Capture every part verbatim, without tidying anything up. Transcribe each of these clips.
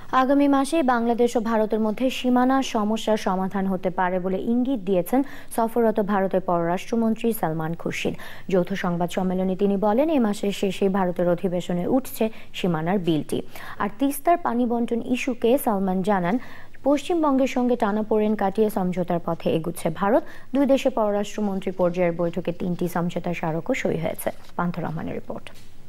আগামী মাসে বাংলাদেশ ও ভারতের মধ্যে সীমানা সমস্যার সমাধান হতে পারে বলে ইঙ্গিত দিয়েছেন সফররত ভারতের পররাষ্ট্রমন্ত্রী সালমান খুরশিদ। যৌথ সংবাদ সম্মেলনে তিনি বলেন, এই মাসের শেষেই ভারতের অধিবেশনে উঠছে সীমানার বিলটি। আর তিস্তার পানি বন্টন ইস্যুকে সালমান জানান, পশ্চিমবঙ্গের সঙ্গে টানাপোড়েন কাটিয়ে সমঝোতার পথে এগুচ্ছে ভারত। দুই দেশের পররাষ্ট্রমন্ত্রী পর্যায়ের বৈঠকে তিনটি সমঝোতা স্মারকও সই হয়েছে। পান্থ রহমানের রিপোর্ট।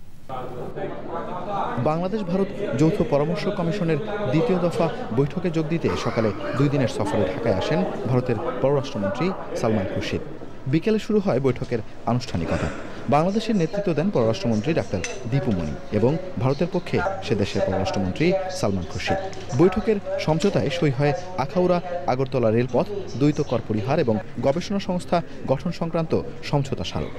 বাংলাদেশ ভারত যৌথ পরামর্শ কমিশনের দ্বিতীয় দফা বৈঠকে যোগ দিতে সকালে দুই দিনের সফরে ঢাকায় আসেন ভারতের পররাষ্ট্রমন্ত্রী সালমান খুরশিদ। বিকেলে শুরু হয় বৈঠকের আনুষ্ঠানিকতা। বাংলাদেশের নেতৃত্ব দেন পররাষ্ট্রমন্ত্রী ডাক্তার দীপু মনি এবং ভারতের পক্ষে সে দেশের পররাষ্ট্রমন্ত্রী সালমান খুরশিদ। বৈঠকের সমঝোতায় সই হয় আখাউড়া আগরতলা রেলপথ, দ্বৈত কর পরিহার এবং গবেষণা সংস্থা গঠন সংক্রান্ত সমঝোতা স্মারক।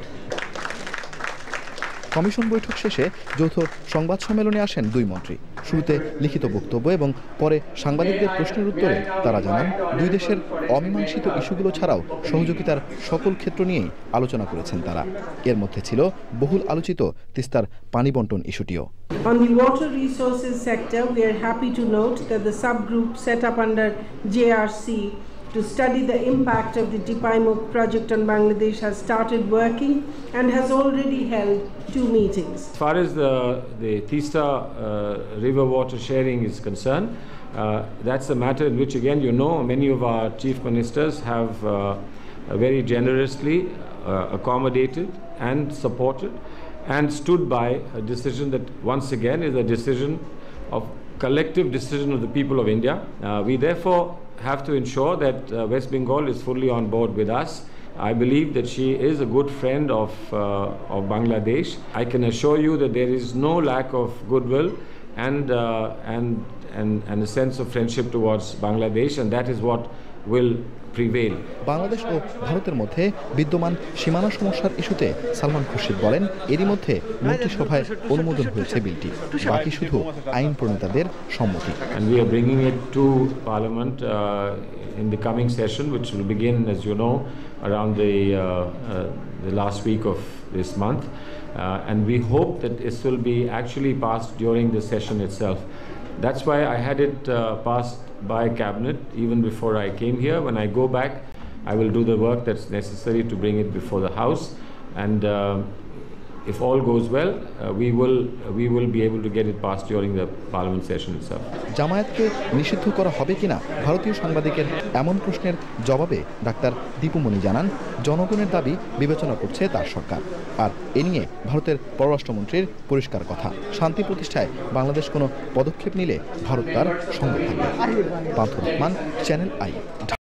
কমিশন বৈঠক শেষে যৌথ সংবাদ সম্মেলনে আসেন দুই মন্ত্রী। শুরুতে লিখিত বক্তব্য এবং পরে সাংবাদিকদের প্রশ্নের উত্তরে তারা জানান, দুই দেশের অমীমাংসিত ইস্যুগুলো ছাড়াও সহযোগিতার সকল ক্ষেত্র নিয়েই আলোচনা করেছেন তারা। এর মধ্যে ছিল বহুল আলোচিত তিস্তার পানি বন্টন ইস্যুটিও। On the water resources sector, we are happy to note that the subgroup set up under J R C to study the impact of the Dipayamukh project on Bangladesh has started working and has already held two meetings. As far as the, the Tista uh, river water sharing is concerned, uh, that's a matter in which, again, you know, many of our chief ministers have uh, very generously uh, accommodated and supported and stood by a decision that once again is a decision of collective decision of the people of India. Uh, we therefore have to ensure that uh, West Bengal is fully on board with us. I believe that she is a good friend of, uh, of Bangladesh. I can assure you that there is no lack of goodwill and, uh, and, and, and a sense of friendship towards Bangladesh, and that is what will prevail. Bangladesh ও ভারতের মধ্যে বিদ্যমান সীমানা সমস্যার ইস্যুতে সালমান খুরশিদ বলেন, এরই মধ্যে মন্ত্রিসভায় অনুমোদন হয়েছে বিলটি, বাকি শুধু আইন প্রণেতাদের সম্মতি। And we are bringing it to Parliament uh, in the coming session, which will begin, as you know, around the, uh, uh, the last week of this month. Uh, and we hope that this will be actually passed during the session itself. That's why I had it uh, passed by Cabinet even before I came here. When I go back, I will do the work that's necessary to bring it before the House. And uh, if all goes well, uh, we will uh, we will be able to get it passed during the Parliament session itself. জামায়াতকে নিষিদ্ধ করা হবে কিনা ভারতীয় সাংবাদিকের এমন প্রশ্নের জবাবে doctor Dipu Moni জানান, জনগণের দাবি বিবেচনা করছে তার সরকার। আর এ নিয়ে ভারতের পররাষ্ট্রমন্ত্রীর পরিষ্কার কথা, শান্তি প্রতিষ্ঠায় বাংলাদেশ কোনো পদক্ষেপ নিলে ভারত তার সঙ্গে থাকবে। Pantha Rahman, Channel I.